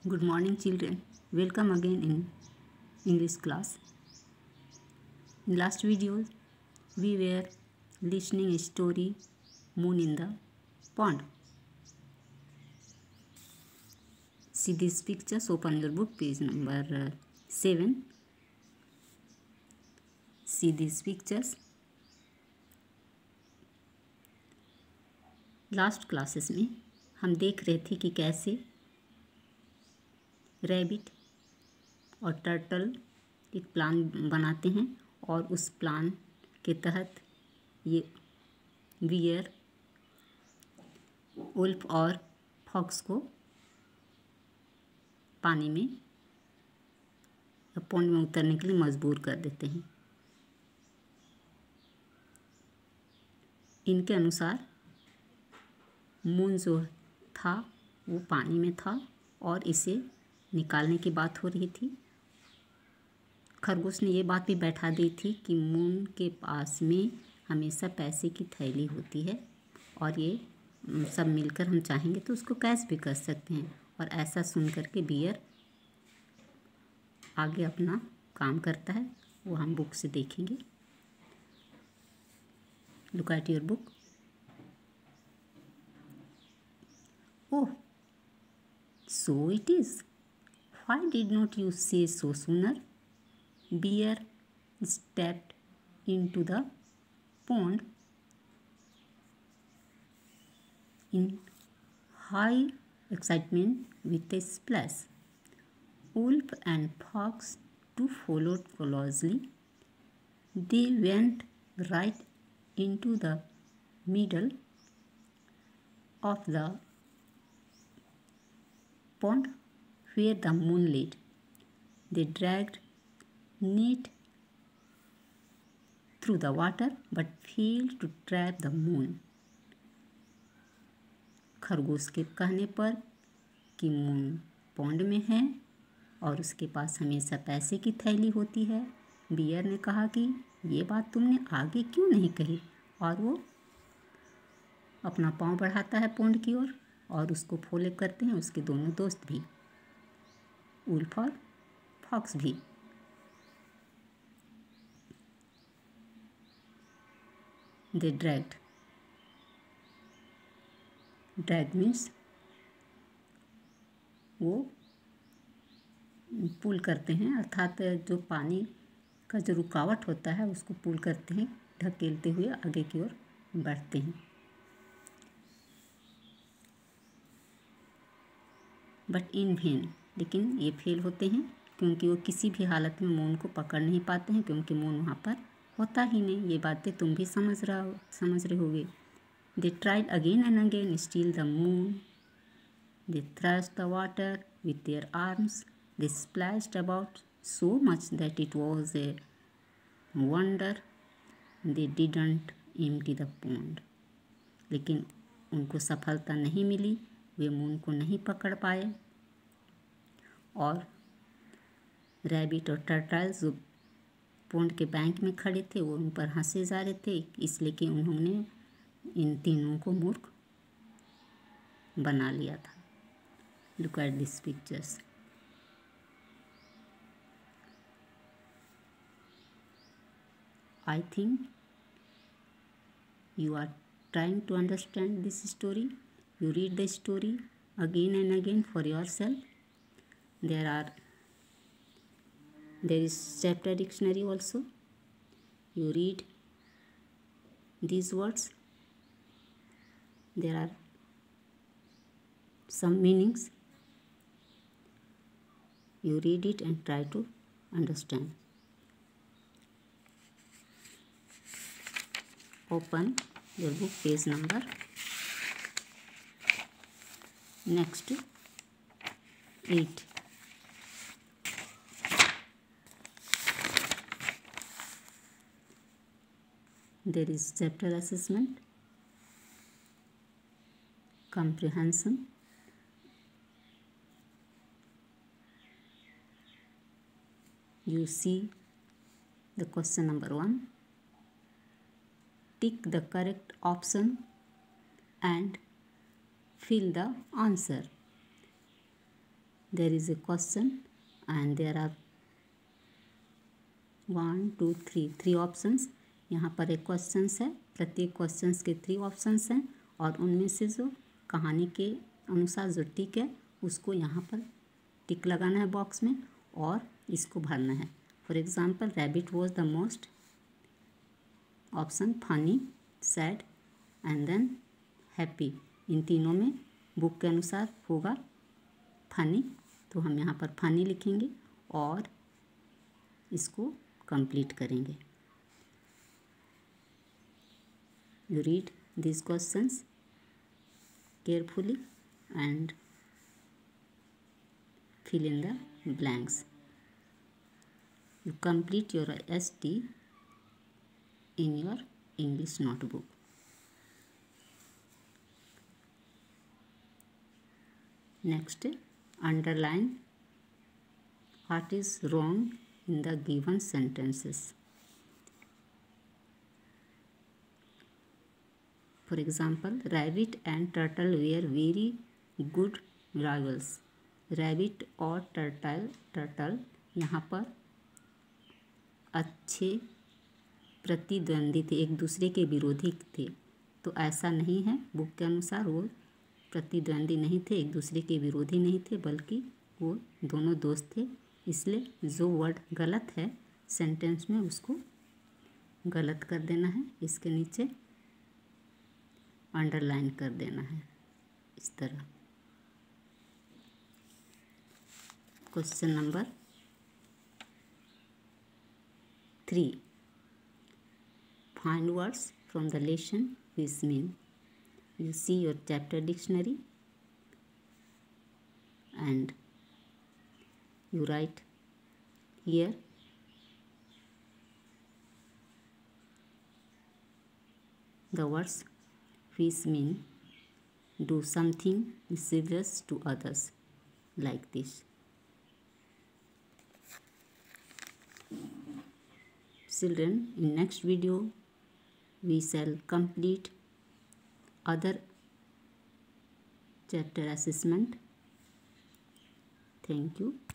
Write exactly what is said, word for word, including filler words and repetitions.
Good morning, children. Welcome again in English class. In last video, we were listening a story, Moon in the Pond. See these pictures. Open your book, page number uh, seven. See these pictures. Last classes में हम देख रहे थे कि कैसे rabbit और turtle एक plan बनाते हैं और उस प्लान के तहत ये बियर वुल्फ और फॉक्स को पानी में या पॉन्ड में उतरने के लिए मजबूर कर देते हैं। इनके अनुसार मून जो था वो पानी में था और इसे निकालने की बात हो रही थी। खरगोश ने ये बात भी बैठा दी थी कि मून के पास में हमेशा पैसे की थैली होती है और ये सब मिलकर हम चाहेंगे तो उसको कैश भी कर सकते हैं। और ऐसा सुन कर के बियर आगे अपना काम करता है, वो हम बुक से देखेंगे। Look at your book. Oh, so it is. Why did not you say so sooner? Bear stepped into the pond in high excitement with a splash. Wolf and Fox too followed closely. They went right into the middle of the pond where the moon lay. They dragged net through the water but failed to trap the moon. खरगोश के कहने पर कि moon pond में है और उसके पास हमेशा पैसे की थैली होती है, बियर ने कहा कि ये बात तुमने आगे क्यों नहीं कही। और वो अपना पाँव बढ़ाता है पॉन्ड की ओर और उसको फॉलो करते हैं उसके दोनों दोस्त भी, वुल्फ और फॉक्स भी। दे ड्रैग्ड। ड्रैग मीन्स वो पुल करते हैं, अर्थात जो पानी का जो रुकावट होता है उसको पुल करते हैं, ढकेलते हुए आगे की ओर बढ़ते हैं। बट इन वेन, लेकिन ये फेल होते हैं क्योंकि वो किसी भी हालत में मून को पकड़ नहीं पाते हैं क्योंकि मून वहाँ पर होता ही नहीं। ये बातें तुम भी समझ रहा हो समझ रहे होगे। They tried again and again steal the moon. They thrust the water with their arms. They splashed about so much that it was a wonder they didn't empty the pond. लेकिन उनको सफलता नहीं मिली, वे मून को नहीं पकड़ पाए और rabbit और टर्टल्स जो पॉन्ड के बैंक में खड़े थे वो उन पर हंसे जा रहे थे, इसलिए कि उन्होंने इन तीनों को मूर्ख बना लिया था। Look at this pictures. I think you are trying to understand this story. You read the story again and again for yourself. There are there is chapter dictionary also. You read these words. There are some meanings. You read it and try to understand. Open your book, page number next eight. There is chapter assessment, comprehension, you see the question number one. Tick the correct option and fill the answer. there is a question and there are one two three three options. यहाँ पर एक questions है, प्रत्येक questions के three options हैं और उनमें से जो कहानी के अनुसार जो टिक है उसको यहाँ पर टिक लगाना है बॉक्स में और इसको भरना है। For example rabbit was the most, option funny, sad and then happy. इन तीनों में बुक के अनुसार होगा फनी, तो हम यहाँ पर फनी लिखेंगे और इसको कंप्लीट करेंगे। You read these questions carefully and fill in the blanks. You complete your S T in your English notebook. Next, underline what is wrong in the given sentences. For example, rabbit and turtle were very good rivals. Rabbit और turtle turtle यहाँ पर अच्छे प्रतिद्वंदी थे, एक दूसरे के विरोधी थे। तो ऐसा नहीं है, बुक के अनुसार वो प्रतिद्वंदी नहीं थे, एक दूसरे के विरोधी नहीं थे, बल्कि वो दोनों दोस्त थे। इसलिए जो वर्ड गलत है सेंटेंस में उसको गलत कर देना है, इसके नीचे अंडरलाइन कर देना है इस तरह। Question number three, find words from the lesson which mean. You see your chapter dictionary and you write here the words which mean do something mischievous to others, like this. Children, in next video we shall complete other chapter assessment. Thank you.